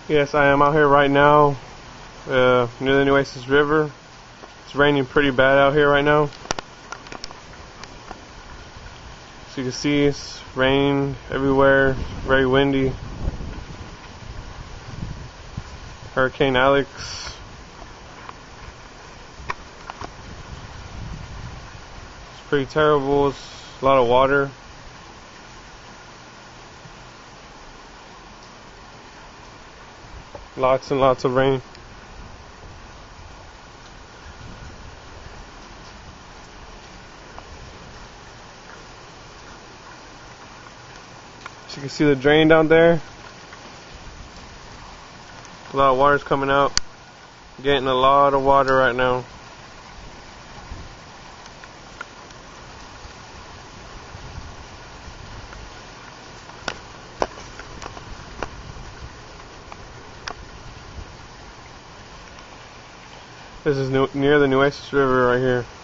Yes, I am out here right now near the Nueces River. It's raining pretty bad out here right now. So you can see it's rain everywhere, very windy. Hurricane Alex. It's pretty terrible. It's a lot of water. Lots and lots of rain. So you can see the drain down there. A lot of water's coming out. Getting a lot of water right now. This is near the Nueces River right here.